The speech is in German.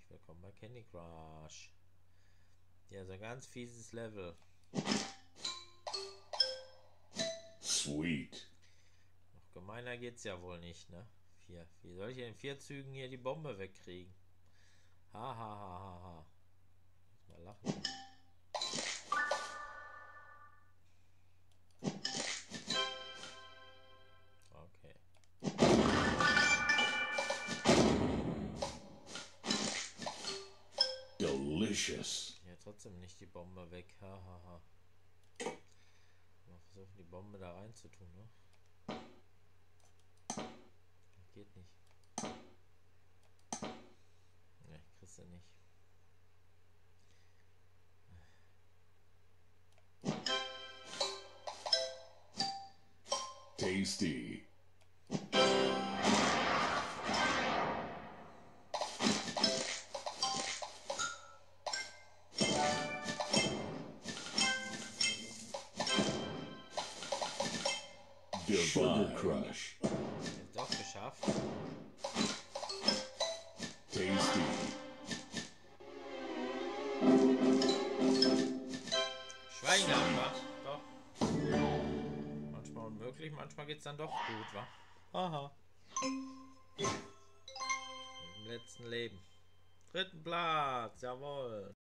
herzlich willkommen bei Candy Crush. Ja, so ein ganz fieses Level. Sweet. Noch gemeiner geht's ja wohl nicht, ne? Wie soll ich in 4 Zügen hier die Bombe wegkriegen? Ha ha ha ha ha. Muss mal lachen. Okay. Delicious. Ja, trotzdem nicht die Bombe weg. Ha ha ha. Mal versuchen, die Bombe da rein zu tun, ne? Geht nicht. Ne, kriegst du nicht. Tasty. Sugar Crush. Jetzt doch geschafft. Tasty. Schweigen, wa? Doch. Manchmal unmöglich, manchmal geht's dann doch gut, wa? Haha. Im letzten Leben. 3. Platz, jawohl.